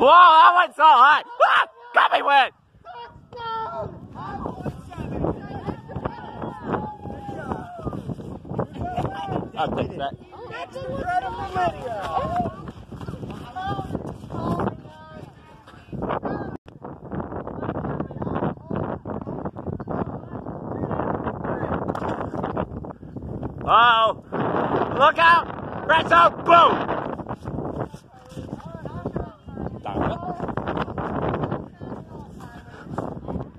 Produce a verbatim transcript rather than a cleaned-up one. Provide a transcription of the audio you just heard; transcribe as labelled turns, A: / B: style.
A: Whoa, that went so high. Ah, got me win. I'll take that.
B: That's incredible video.
A: Uh-oh. Look out. Red zone. Boom.